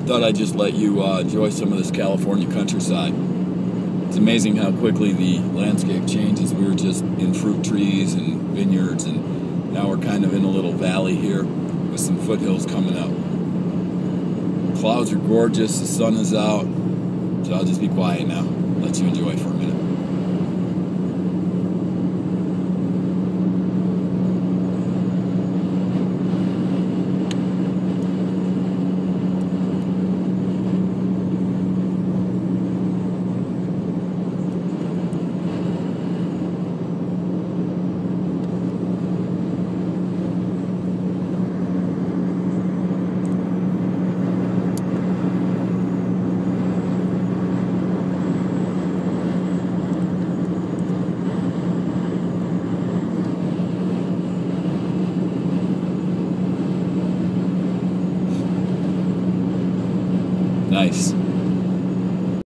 thought I'd just let you enjoy some of this California countryside. It's amazing how quickly the landscape changes. We were just in fruit trees and vineyards, and now we're kind of in a little valley here with some foothills coming up. Clouds are gorgeous, the sun is out, so I'll just be quiet now. Let you enjoy for a minute. Nice.